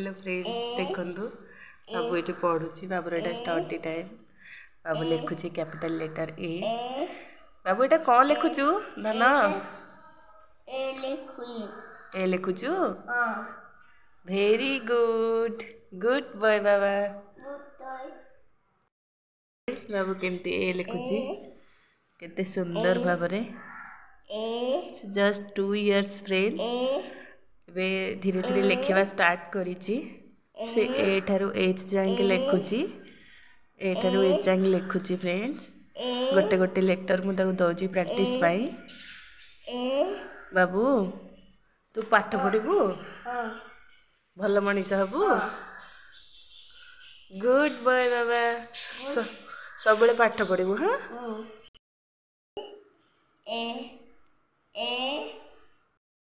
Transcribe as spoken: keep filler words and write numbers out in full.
hello friends देखंतु बाबू ये पढ़ुची बाबूर एटा स्टडी टाइम बाबू लिखुची कैपिटल लेटर ए बाबू एटा कौन लिखुचु धन ए लिखुई ए लिखुचु वेरी गुड गुड बॉय बाबा बाबू केमती ए लिखुची केते सुंदर भाबरे जस्ट टू इयर्स फ्रेंड वे धीरे धीरे लिखा स्टार्ट करिची से ए ठारू एच जाए लिखुची ए ठारू एच जाए लिखुची फ्रेंड्स गोटे गोटे लेटर मुझे दौची प्रैक्टिस पाई बाबू तू पाठ पढ़ू भल मनीष हबू गुड बॉय बाबा सब पाठ पढ़ू हाँ